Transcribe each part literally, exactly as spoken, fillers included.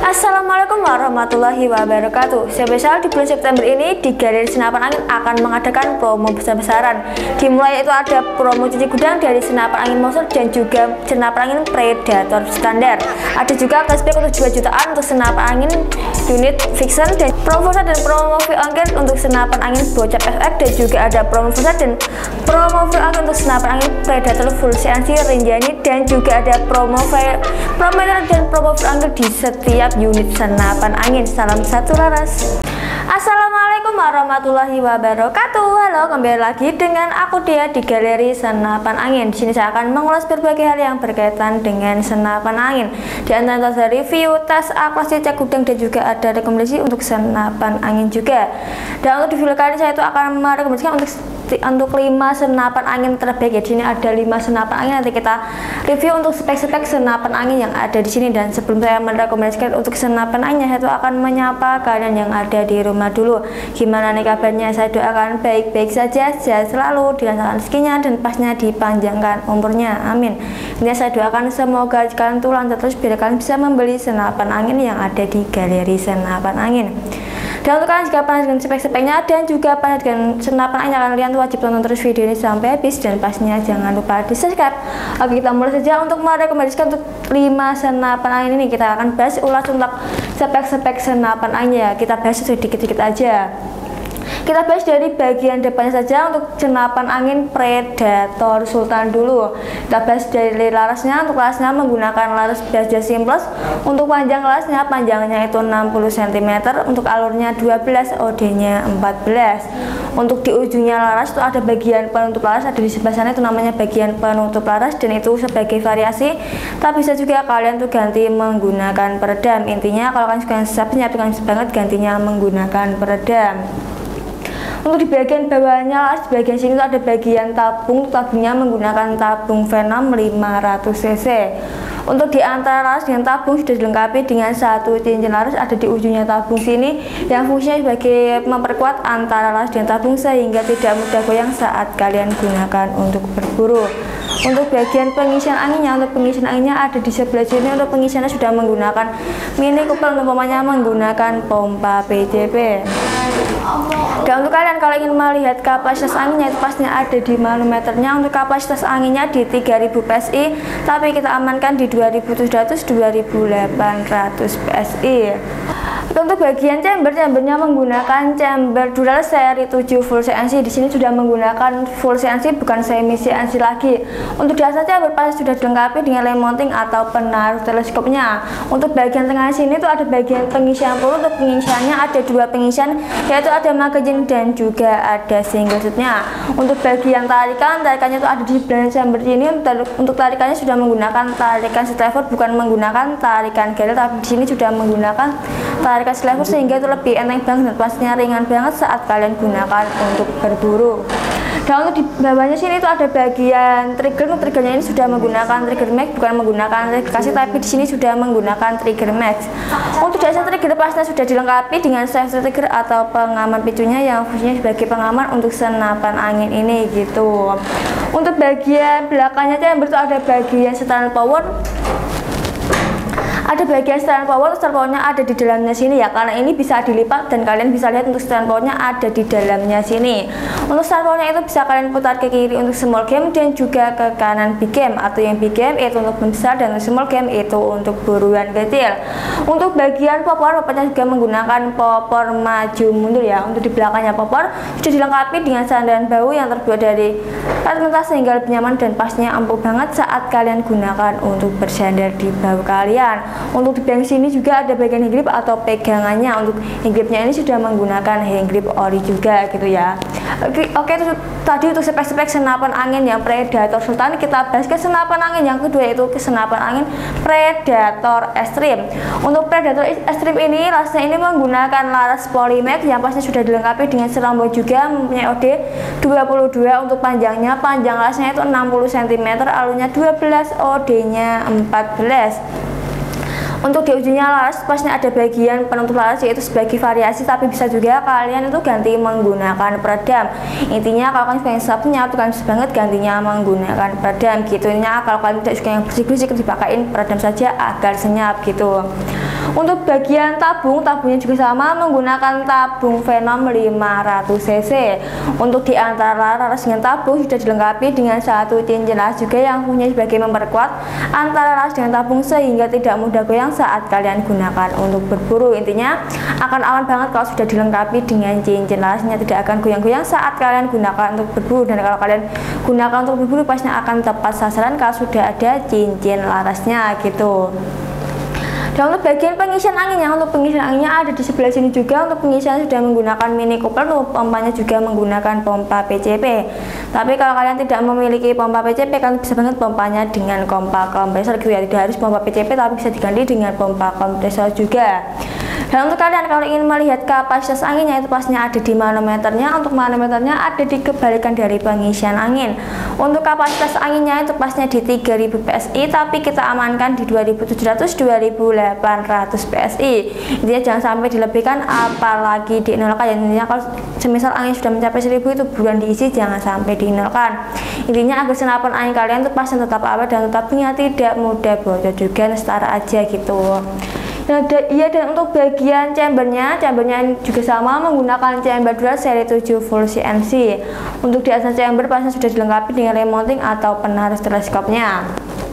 Assalamualaikum warahmatullahi wabarakatuh. Spesial di bulan September ini di Galeri Senapan Angin akan mengadakan promo besar-besaran. Dimulai itu ada promo cuci gudang dari senapan angin monster dan juga senapan angin predator standar. Ada juga cashback untuk dua jutaan untuk senapan angin unit fiction dan promo dan promo free ongkir untuk senapan angin bocap F X, dan juga ada promo dan promo free ongkir untuk senapan angin predator full C N C Rinjani, dan juga ada promo free promo dan promo free ongkir di setiap unit senapan angin. Salam satu laras. Assalamualaikum warahmatullahi wabarakatuh. Halo, kembali lagi dengan aku Dia di Galeri Senapan Angin. Di sini saya akan mengulas berbagai hal yang berkaitan dengan senapan angin. Di antara ada review, tes, akurasi, cek gudang, dan juga ada rekomendasi untuk senapan angin juga. Dan untuk di video kali ini saya itu akan merekomendasikan untuk untuk lima senapan angin terbaik ya. Di sini ada lima senapan angin, nanti kita review untuk spek-spek senapan angin yang ada di sini. Dan sebelum saya merekomendasikan untuk senapan angin, saya itu akan menyapa kalian yang ada di rumah dulu. Gimana nih kabarnya? Saya doakan baik-baik saja, sehat selalu, dilancarkan rezekinya, dan pasnya dipanjangkan umurnya, amin. Ini saya doakan semoga kalian tuh lancar terus biar kalian bisa membeli senapan angin yang ada di Galeri Senapan Angin. Dan untuk kalian jika panas dengan spek-speknya dan juga panas dengan senapan angin, kalian wajib tonton terus video ini sampai habis, dan pastinya jangan lupa di subscribe. Oke, kita mulai saja untuk merekomendasikan untuk lima senapan angin ini. Kita akan bahas ulas untuk spek-spek senapan angin ya. Kita bahas sedikit-sedikit aja. Kita bahas dari bagian depannya saja. Untuk senapan angin Predator Sultan dulu. Kita bahas dari larasnya. Untuk larasnya menggunakan laras baja simples. Untuk panjang larasnya, panjangnya itu enam puluh sentimeter. Untuk alurnya dua belas, O D-nya empat belas. Untuk di ujungnya laras itu ada bagian penutup laras, ada di sebelah sana itu namanya bagian penutup laras, dan itu sebagai variasi. Tapi bisa juga kalian tuh ganti menggunakan peredam. Intinya kalau kalian suka siap-siap banget gantinya menggunakan peredam. Untuk di bagian bawahnya laras, di bagian sini tuh ada bagian tabung. Tabungnya menggunakan tabung Venom lima ratus cc. Untuk di antara laras dengan tabung sudah dilengkapi dengan satu cincin laras ada di ujungnya tabung sini, yang fungsinya sebagai memperkuat antara laras dan tabung sehingga tidak mudah goyang saat kalian gunakan untuk berburu. Untuk bagian pengisian anginnya, untuk pengisian anginnya ada di sebelah sini. Untuk pengisiannya sudah menggunakan mini couple, untuk umpamanya menggunakan pompa P C P. Dan untuk kalian kalau ingin melihat kapasitas anginnya, itu pastinya ada di manometernya. Untuk kapasitas anginnya di tiga ribu P S I, tapi kita amankan di dua ribu tujuh ratus sampai dua ribu delapan ratus P S I. Untuk bagian chamber, chambernya menggunakan chamber dural seri tujuh full C N C. Di sini sudah menggunakan full C N C, bukan semi C N C lagi. Untuk di atas chamber pasti sudah dilengkapi dengan lem mounting atau penaruh teleskopnya. Untuk bagian tengah sini tuh ada bagian pengisian peluru. Untuk pengisiannya ada dua pengisian, yaitu ada magazine dan juga ada single shootnya. Untuk bagian tarikan, tarikannya itu ada di sebelah chamber ini. Untuk tarikannya sudah menggunakan tarikan sliver, bukan menggunakan tarikan galer, tapi di sini sudah menggunakan tarikan sliver sehingga itu lebih enteng banget dan pastinya ringan banget saat kalian gunakan untuk berburu. Dan untuk di bawahnya sini itu ada bagian trigger. Untuk triggernya ini sudah menggunakan trigger max, bukan menggunakan trigger kasih, tapi di sini sudah menggunakan trigger max. Untuk dasar trigger pastinya sudah dilengkapi dengan safety trigger atau pengaman picunya yang fungsinya sebagai pengaman untuk senapan angin ini gitu. Untuk bagian belakangnya chamber itu ada bagian setelan power. Ada bagian setelan power, setelan powernya ada di dalamnya sini ya, karena ini bisa dilipat dan kalian bisa lihat untuk setelan powernya ada di dalamnya sini. Untuk setelan powernya itu bisa kalian putar ke kiri untuk small game dan juga ke kanan big game, atau yang big game itu untuk besar dan untuk small game itu untuk buruan kecil. Untuk bagian popor, popornya juga menggunakan popor maju mundur ya. Untuk di belakangnya popor sudah dilengkapi dengan sandaran bahu yang terbuat dari karet mentah sehingga lebih nyaman dan pastinya empuk banget saat kalian gunakan untuk bersandar di bahu kalian. Untuk di bagian sini juga ada bagian hand grip atau pegangannya. Untuk hand gripnya ini sudah menggunakan hand grip ori juga gitu ya. Oke, oke itu tadi untuk spek-spek senapan angin yang Predator Sultan. Kita bahas ke senapan angin yang kedua, yaitu ke senapan angin Predator Extreme. Untuk Predator Extreme ini larasnya ini menggunakan laras Polymax yang pasti sudah dilengkapi dengan serambo juga, mempunyai O D dua puluh dua. Untuk panjangnya, panjang larasnya itu enam puluh sentimeter, alurnya dua belas, O D-nya empat belas. Untuk di ujungnya laras pasnya ada bagian penutup laras, yaitu sebagai variasi, tapi bisa juga kalian itu ganti menggunakan peredam. Intinya kalau kalian pengen sabtunya tuh kalian bisa banget gantinya menggunakan peredam gitu. Intinya kalau kalian tidak suka yang bersih-bersih, dipakai peredam saja agar senyap gitu. Untuk bagian tabung, tabungnya juga sama menggunakan tabung Venom lima ratus cc. Untuk di antara laras dengan tabung sudah dilengkapi dengan satu cincin laras juga yang punya sebagai memperkuat antara laras dengan tabung sehingga tidak mudah goyang saat kalian gunakan untuk berburu. Intinya akan aman banget kalau sudah dilengkapi dengan cincin larasnya, tidak akan goyang-goyang saat kalian gunakan untuk berburu. Dan kalau kalian gunakan untuk berburu pastinya akan tepat sasaran kalau sudah ada cincin larasnya gitu. Dan untuk bagian pengisian anginnya, untuk pengisian anginnya ada di sebelah sini juga. Untuk pengisian sudah menggunakan mini coupler, untuk pompanya juga menggunakan pompa P C P. Tapi kalau kalian tidak memiliki pompa P C P, kalian bisa banget pompanya dengan pompa kompresor gitu ya. Tidak harus pompa P C P, tapi bisa diganti dengan pompa kompresor juga. Dan untuk kalian kalau ingin melihat kapasitas anginnya, itu pastinya ada di manometernya. Untuk manometernya ada di kebalikan dari pengisian angin. Untuk kapasitas anginnya itu pastinya di tiga ribu P S I, tapi kita amankan di dua ribu tujuh ratus sampai dua ribu delapan ratus P S I. Intinya jangan sampai dilebihkan, apalagi dinolkan. Intinya kalau semisal angin sudah mencapai seribu itu buruan diisi, jangan sampai dinolkan. Intinya agar senapan angin kalian itu pasti tetap awet dan tetapnya tidak mudah bocor juga, setara aja gitu. Nah, iya, dan untuk bagian chambernya, chambernya juga sama menggunakan chamber dual seri tujuh full C N C. Untuk di atas chamber pastinya sudah dilengkapi dengan remounting atau penarik teleskopnya.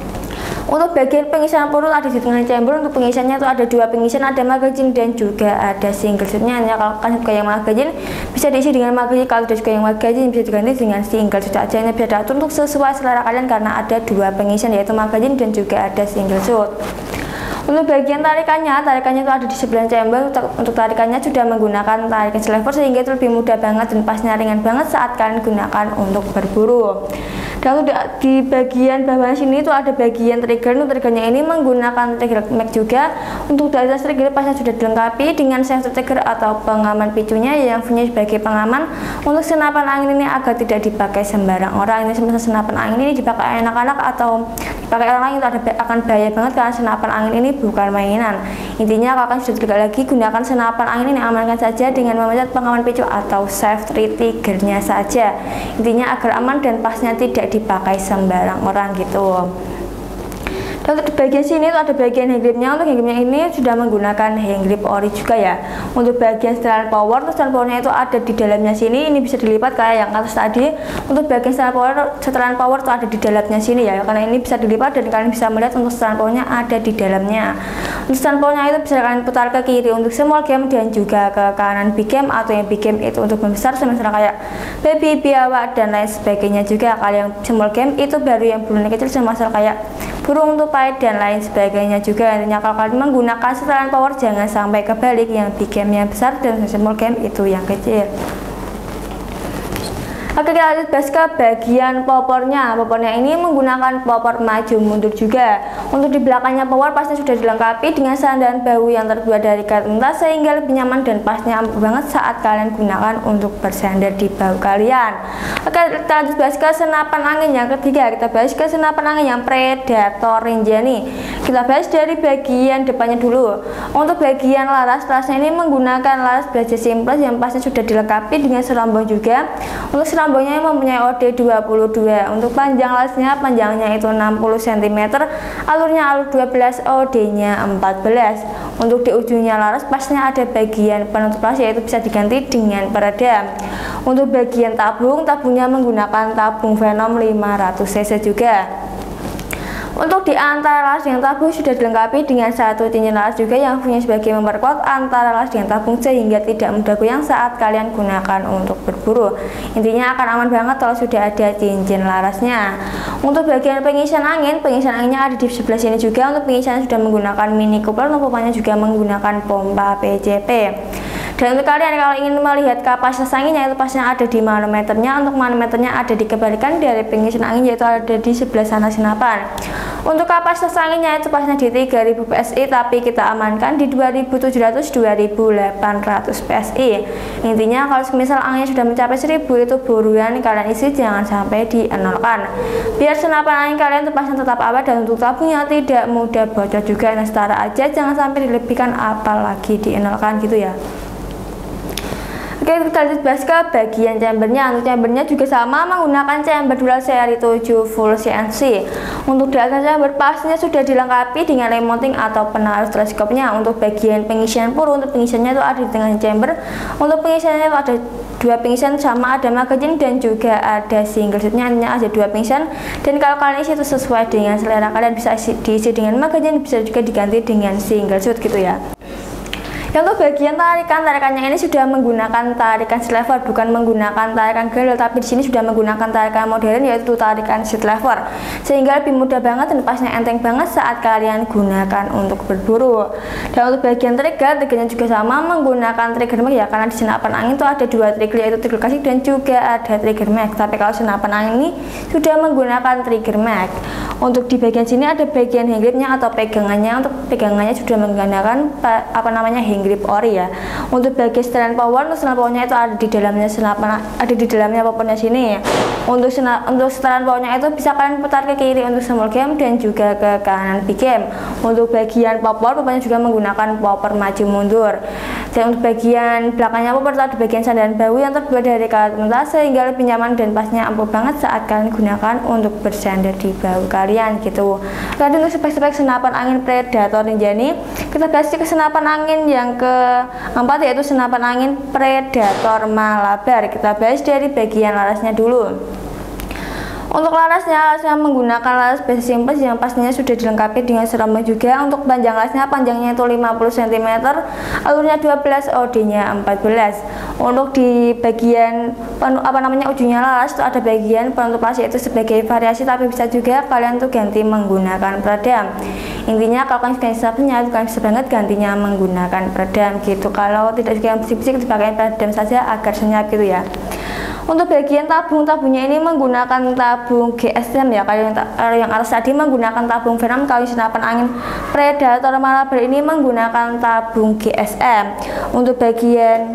Untuk bagian pengisian peluru ada di tengah chamber. Untuk pengisiannya itu ada dua pengisian, ada magazine dan juga ada single shootnya. Ya, kalau kalian suka yang magazine bisa diisi dengan magazine, kalau tidak suka yang magazine bisa diganti dengan single shoot aja. Ini bisa diatur untuk sesuai selera kalian karena ada dua pengisian yaitu magazine dan juga ada single shoot. Untuk bagian tarikannya, tarikannya itu ada di sebelah chamber. Untuk tarikannya sudah menggunakan tarikan sliver sehingga itu lebih mudah banget dan pasnya ringan banget saat kalian gunakan untuk berburu. Dan untuk di bagian bawah sini itu ada bagian trigger. Untuk triggernya ini menggunakan trigger mag juga. Untuk dari atas trigger pasnya sudah dilengkapi dengan safety trigger atau pengaman picunya yang punya sebagai pengaman untuk senapan angin ini agar tidak dipakai sembarang orang. Ini semisal senapan angin ini dipakai anak-anak atau dipakai orang lain itu ada, akan bahaya banget karena senapan angin ini bukan mainan. Intinya kalau kalian sudah tidak lagi gunakan senapan angin ini, amankan saja dengan memencet pengaman picu atau safety triggernya saja. Intinya agar aman dan pasnya tidak dipakai sembarang orang gitu. Dan untuk di bagian sini itu ada bagian hand gripnya. Untuk hand gripnya ini sudah menggunakan hand grip ori juga ya. Untuk bagian setelan power, setelan powernya itu ada di dalamnya sini. Ini bisa dilipat kayak yang atas tadi. Untuk bagian setelan power, setelan power itu ada di dalamnya sini ya. Karena ini bisa dilipat dan kalian bisa melihat untuk setelan powernya ada di dalamnya. Untuk setelan powernya itu bisa kalian putar ke kiri untuk small game dan juga ke kanan big game, atau yang big game itu untuk membesar semisal kayak baby, biawak dan lain sebagainya juga. Kalau yang small game itu baru yang bulunya kecil semisal kayak burung tupai dan lain sebagainya juga. Intinya kalau kalian menggunakan setelan power jangan sampai kebalik, yang big game yang besar dan small game itu yang kecil. Oke, kita lanjut bahas ke bagian popornya. Popornya ini menggunakan popor maju mundur juga. Untuk di belakangnya popor pasti sudah dilengkapi dengan sandaran bahu yang terbuat dari karet entas sehingga lebih nyaman dan pasnya empuk banget saat kalian gunakan untuk bersandar di bahu kalian. Oke, kita lanjut bahas ke senapan angin yang ketiga. Kita bahas ke senapan angin yang Predator Ninja nih. Kita bahas dari bagian depannya dulu. Untuk bagian laras, larasnya ini menggunakan laras baja simples yang pasnya sudah dilengkapi dengan serambong juga. Untuk serambongnya mempunyai O D dua puluh dua. Untuk panjang larasnya, panjangnya itu enam puluh sentimeter, alurnya alur dua belas, O D-nya empat belas. Untuk di ujungnya laras pasnya ada bagian penutup laras yaitu bisa diganti dengan peredam. Untuk bagian tabung, tabungnya menggunakan tabung Venom lima ratus cc juga. Untuk di antara laras dengan tabung sudah dilengkapi dengan satu cincin laras juga yang punya sebagai memperkuat antara laras dengan tabung sehingga tidak mudah goyang saat kalian gunakan untuk berburu. Intinya akan aman banget kalau sudah ada cincin larasnya. Untuk bagian pengisian angin, pengisian anginnya ada di sebelah sini juga. Untuk pengisiannya sudah menggunakan mini coupler, untuk pompanya juga menggunakan pompa P C P. Dan untuk kalian kalau ingin melihat kapasitas anginnya itu pastinya ada di manometernya. Untuk manometernya ada di kebalikan dari pengisian angin yaitu ada di sebelah sana senapan. Untuk kapasitas anginnya itu pastinya di tiga ribu P S I tapi kita amankan di dua ribu tujuh ratus sampai dua ribu delapan ratus P S I. Intinya kalau misal anginnya sudah mencapai seribu itu buruan kalian isi, jangan sampai dienolkan. Biar senapan angin kalian itu pastinya tetap awet dan untuk tabungnya tidak mudah bocor juga. Nah, setara aja, jangan sampai dilebihkan apalagi dienolkan gitu ya. Oke, kita lanjut bahas ke bagian chambernya. Untuk chambernya juga sama, menggunakan chamber dual seri tujuh full C N C. Untuk di atas chamber pastinya sudah dilengkapi dengan lem mounting atau penaruh teleskopnya. Untuk bagian pengisian peluru, untuk pengisiannya itu ada di tengah chamber. Untuk pengisiannya itu ada dua pengisian, sama ada magazine dan juga ada single shotnya, hanya ada dua pengisian. Dan kalau kalian isi itu sesuai dengan selera kalian, bisa isi, diisi dengan magazine, bisa juga diganti dengan single shot gitu ya. Yang untuk bagian tarikan, tarikannya ini sudah menggunakan tarikan seat lever, bukan menggunakan tarikan grill, tapi di sini sudah menggunakan tarikan modern, yaitu tarikan seat lever, sehingga lebih mudah banget dan pasnya enteng banget saat kalian gunakan untuk berburu. Dan untuk bagian trigger, triggernya juga sama, menggunakan trigger mag ya, karena di senapan angin itu ada dua trigger, yaitu trigger klasik dan juga ada trigger mag. Tapi kalau senapan angin ini sudah menggunakan trigger mag. Untuk di bagian sini ada bagian hand gripnya atau pegangannya. Untuk pegangannya sudah menggunakan apa namanya hand grip ori ya. Untuk bagian setelan power, untuk setelan powernya itu ada di dalamnya senapan, ada di dalamnya powernya sini ya. Untuk sena, untuk setelan powernya itu bisa kalian putar ke kiri untuk small cam dan juga ke kanan big cam. Untuk bagian popor, popornya juga menggunakan popor maju mundur. Dan untuk bagian belakangnya popor itu ada bagian sandaran bahu yang terbuat dari karet mentah, sehingga lebih nyaman dan pasnya ampuh banget saat kalian gunakan untuk bersandar di bahu kalian gitu. Lalu untuk spek-spek senapan angin Predator Ninja ini, kita bahas ke senapan angin yang keempat, yaitu senapan angin Predator Malabar. Kita bahas dari bagian larasnya dulu. Untuk larasnya, larasnya menggunakan laras base simple yang pastinya sudah dilengkapi dengan serambang juga. Untuk panjang larasnya, panjangnya itu lima puluh sentimeter, alurnya dua belas, O D-nya empat belas. Untuk di bagian apa namanya ujungnya laras itu ada bagian penutup laras, yaitu sebagai variasi, tapi bisa juga kalian tuh ganti menggunakan peredam. Intinya kalau kalian suka sabnya, kalian bisa banget gantinya menggunakan peredam gitu. Kalau tidak suka yang bisik-bisik, dipakai peredam saja agar senyap gitu ya. Untuk bagian tabung, tabungnya ini menggunakan tabung G S M ya. Kalau yang, yang atas tadi menggunakan tabung Venom, kalau senapan angin Predator Malabar ini menggunakan tabung G S M. Untuk bagian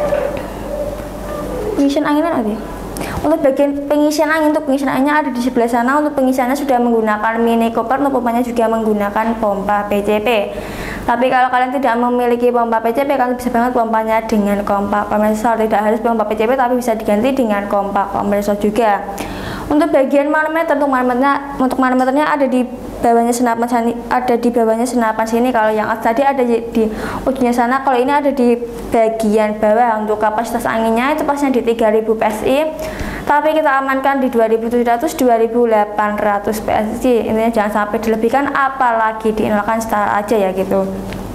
pengisian anginnya tadi, untuk bagian pengisian angin, untuk pengisian anginnya ada di sebelah sana. Untuk pengisiannya sudah menggunakan mini cooper, untuk pompanya juga menggunakan pompa P C P. Tapi kalau kalian tidak memiliki pompa P C P, kalian bisa banget pompanya dengan kompak kompresor. Tidak harus pompa P C P, tapi bisa diganti dengan kompak kompresor juga. Untuk bagian manometer, untuk manometernya, untuk manometernya ada di bawahnya senapan sini, ada di bawahnya senapan sini. Kalau yang tadi ada di, di ujungnya sana, kalau ini ada di bagian bawah. Untuk kapasitas anginnya itu pasnya di tiga ribu P S I, tapi kita amankan di dua ribu tujuh ratus dua ribu delapan ratus P S I. Intinya jangan sampai dilebihkan, apalagi diinalkan setara aja ya gitu.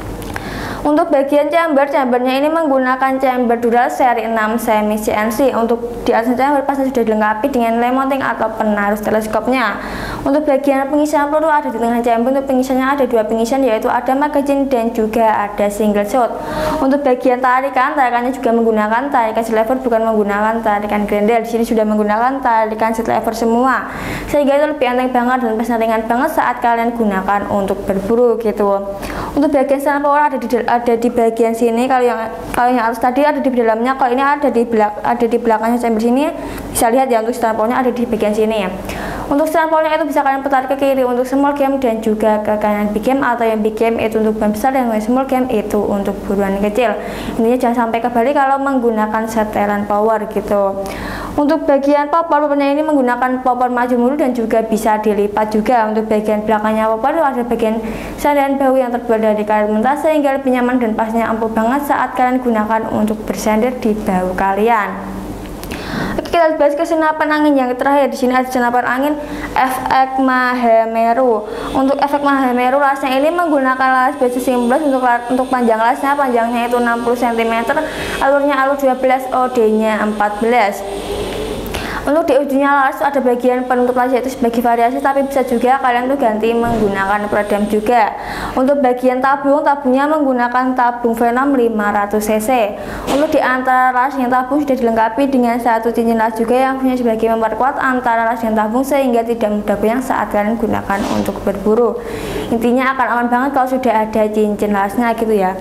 Untuk bagian chamber, chambernya ini menggunakan chamber dual seri enam semi C N C. Untuk di atas chamber pasti sudah dilengkapi dengan lem mounting atau penaruh teleskopnya. Untuk bagian pengisian peluru ada di tengah chamber. Untuk pengisiannya ada dua pengisian, yaitu ada magazine dan juga ada single shot. Untuk bagian tarikan, tarikannya juga menggunakan tarikan seat lever, bukan menggunakan tarikan grendel. Di sini sudah menggunakan tarikan seat lever semua, sehingga itu lebih enteng banget dan pasnya ringan banget saat kalian gunakan untuk berburu gitu. Untuk bagian setelan power ada di ada di bagian sini. Kalau yang kalau yang atas tadi ada di dalamnya, kalau ini ada di belak ada di belakangnya chamber sini, bisa lihat ya. Untuk setelan powernya ada di bagian sini ya. Untuk setelan powernya itu bisa kalian putar ke kiri untuk small cam dan juga ke kanan big cam, atau yang big cam itu untuk ban besar dan yang small cam itu untuk buruan kecil. Intinya jangan sampai kebalik kalau menggunakan setelan power gitu. Untuk bagian popor, popornya ini menggunakan popor maju mundur dan juga bisa dilipat juga. Untuk bagian belakangnya popor itu ada bagian sandaran bahu yang terbuat dari karet mentah, sehingga lebih nyaman dan pasnya ampuh banget saat kalian gunakan untuk bersandar di bahu kalian. Oke, kita bahas ke senapan angin yang terakhir. Di sini ada senapan angin efek Mahameru. Untuk efek Mahameru, lasnya ini menggunakan las base simple. Untuk untuk panjang lasnya, panjangnya itu enam puluh sentimeter, alurnya alur dua belas, O D-nya empat belas. Untuk di ujungnya laras ada bagian penutup laras, yaitu sebagai variasi, tapi bisa juga kalian tuh ganti menggunakan peredam juga. Untuk bagian tabung, tabungnya menggunakan tabung Venom lima ratus cc. Untuk di antara laras yang tabung sudah dilengkapi dengan satu cincin laras juga yang punya sebagai memperkuat antara laras yang tabung, sehingga tidak mudah goyang saat kalian gunakan untuk berburu. Intinya akan aman banget kalau sudah ada cincin larasnya gitu ya.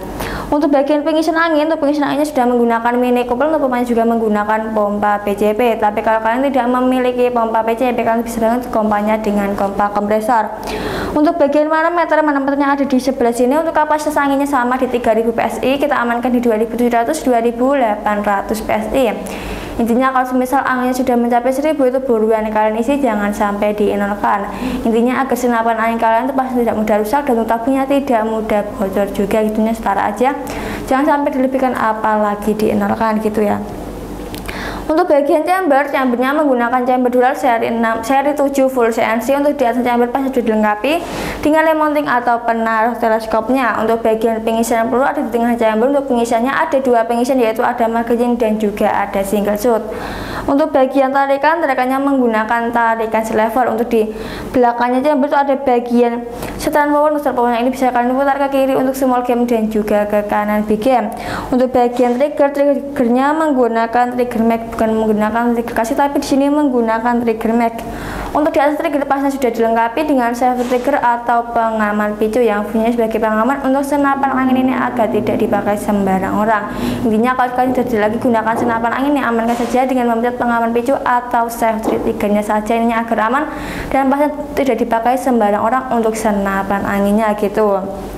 Untuk bagian pengisian angin, untuk pengisian anginnya sudah menggunakan mini couple, untuk pompanya juga menggunakan pompa P C P. Tapi kalau kalian tidak memiliki pompa P C P, kalian bisa banget pompanya dengan pompa kompresor. Untuk bagian manometer, manometernya ada di sebelah sini. Untuk kapasitas anginnya sama di tiga ribu P S I, kita amankan di dua ribu tujuh ratus dua ribu delapan ratus P S I. Intinya kalau misal anginnya sudah mencapai seribu, itu buruan kalian isi, jangan sampai dienolkan. Intinya agar senapan angin kalian itu pasti tidak mudah rusak dan tabungnya tidak mudah bocor juga, gitunya setara aja, jangan sampai dilebihkan apalagi dienolkan gitu ya. Untuk bagian chamber, chambernya menggunakan chamber dual seri enam, seri tujuh full C N C. Untuk di atas chamber pasti sudah dilengkapi dengan lem mounting atau penaruh teleskopnya. Untuk bagian pengisian peluru ada di tengah chamber. Untuk pengisiannya ada dua pengisian, yaitu ada magazine dan juga ada single shot. Untuk bagian tarikan, tarikannya menggunakan tarikan selever. Untuk di belakangnya chamber itu ada bagian setelan power. Untuk powernya ini bisa kalian putar ke kiri untuk small game dan juga ke kanan big game. Untuk bagian trigger, triggernya menggunakan trigger mag, bukan menggunakan trigger kasih, tapi di sini menggunakan trigger mag. Untuk di atas trigger pasnya sudah dilengkapi dengan safety trigger atau pengaman picu yang fungsinya sebagai pengaman untuk senapan angin ini agar tidak dipakai sembarang orang. Intinya kalau kalian tidak lagi gunakan senapan angin ini, amankan saja dengan memencet pengaman picu atau safety triggernya saja, ini agar aman dan pasnya tidak dipakai sembarang orang untuk senapan anginnya gitu.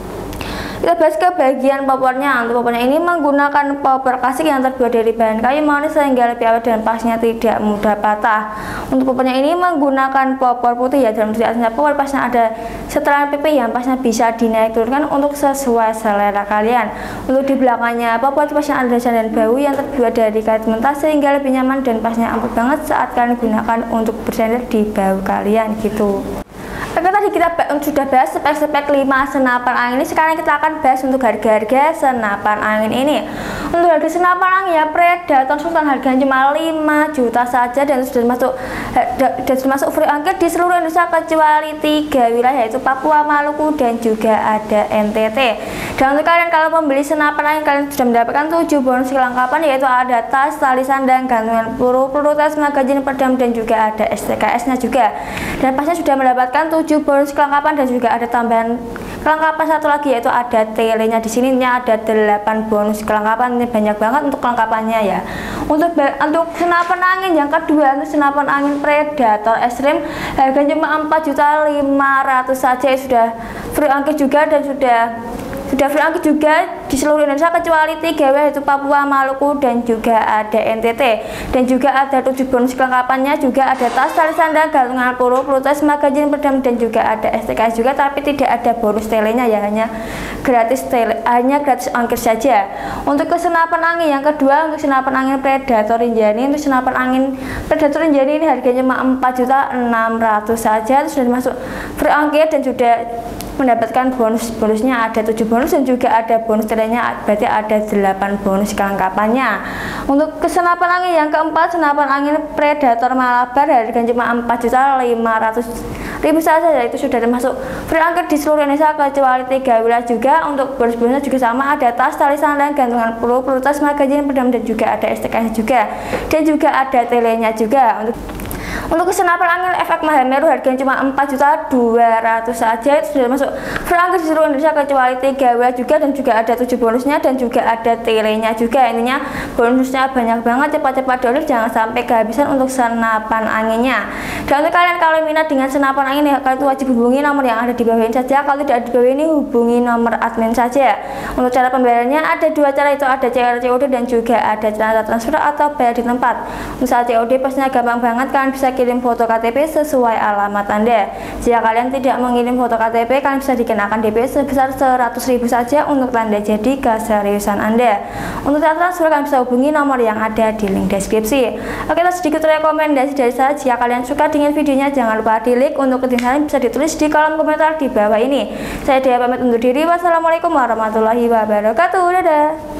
Kita bahas ke bagian popornya. Untuk popornya ini menggunakan popor klasik yang terbuat dari bahan kayu manis sehingga lebih awet dan pasnya tidak mudah patah. Untuk popornya ini menggunakan popor putih ya, dalam di atasnya popor pasnya ada setelan P P yang pasnya bisa dinaik turunkan untuk sesuai selera kalian. Untuk di belakangnya popor pasnya ada dasar dan bau yang terbuat dari karet mentah sehingga lebih nyaman dan pasnya empuk banget saat kalian gunakan untuk bersandar di bau kalian gitu. Oke, tadi kita sudah bahas spek-spek lima senapan angin ini. Sekarang kita akan bahas untuk harga-harga senapan angin ini. Untuk harga senapan angin ya Predator Sultan harganya cuma lima juta saja dan sudah masuk dan sudah masuk free ongkir di seluruh Indonesia kecuali tiga wilayah, yaitu Papua, Maluku dan juga ada N T T. Dan untuk kalian kalau membeli senapan angin, kalian sudah mendapatkan tujuh bonus kelengkapan, yaitu ada tas, tali sandang, gantungan peluru, peluru tas, magazin, pedang dan juga ada S T K S-nya juga. Dan pasnya sudah mendapatkan tujuh bonus kelengkapan dan juga ada tambahan kelengkapan satu lagi, yaitu ada telenya. Di sini ada delapan bonus kelengkapan, ini banyak banget untuk kelengkapannya ya. Untuk untuk senapan angin yang kedua, untuk senapan angin Predator Extreme harganya cuma empat juta lima ratus saja, sudah free ongkir juga dan sudah sudah free ongkir juga di seluruh Indonesia kecuali tiga wilayah, yaitu Papua, Maluku dan juga ada N T T. Dan juga ada tujuh bonus kelengkapannya, juga ada tas, tali sandang, gantungan peluru, peluru tas, magazin, pedang dan juga ada S T K S juga, tapi tidak ada bonus telenya ya, hanya gratis tele, hanya gratis ongkir saja. Untuk kesenapan angin yang kedua, untuk senapan angin Predator Rinjani, untuk senapan angin Predator Rinjani ini harganya cuma empat juta enam ratus saja, sudah masuk free ongkir dan sudah mendapatkan bonus-bonusnya, ada tujuh bonus dan juga ada bonus telenya, berarti ada delapan bonus kelengkapannya. Untuk kesenapan angin yang keempat, senapan angin Predator Malabar harganya cuma empat juta lima ratus ribu saja, itu sudah termasuk free ongkir di seluruh Indonesia kecuali tiga wilayah juga. Untuk bonus-bonusnya juga sama, ada tas, tali sandang, gantungan peluru, peluru tas, magazin, pedang dan juga ada S T K S juga dan juga ada telenya juga. Untuk Untuk kesenapan angin efek Mahameru harganya cuma empat juta dua ratus saja, itu sudah masuk free ongkir di seluruh Indonesia kecuali tiga wilayah juga dan juga ada tujuh bonusnya dan juga ada telenya juga. Intinya bonusnya banyak banget, cepat-cepat download, jangan sampai kehabisan untuk senapan anginnya. Dan untuk kalian kalau minat dengan senapan angin ya, kalian itu wajib hubungi nomor yang ada di bawah ini saja. Kalau tidak di bawah ini, hubungi nomor admin saja. Untuk cara pembayarannya ada dua cara, itu ada C R C O D dan juga ada cara transfer atau bayar di tempat. Misal C O D pastinya gampang banget, kalian bisa kirim foto K T P sesuai alamat Anda. Jika kalian tidak mengirim foto K T P, kalian bisa dikenakan D P sebesar seratus ribu saja untuk tanda jadi keseriusan Anda. Untuk cara transfer, kalian bisa hubungi nomor yang ada di link deskripsi. Oke, itu sedikit rekomendasi dari saya. Jika kalian suka dengan videonya, jangan lupa di like. Untuk ketinggalan bisa ditulis di kolom komentar di bawah ini. Saya Dea pamit undur diri. Wassalamualaikum warahmatullahi wabarakatuh. Dadah.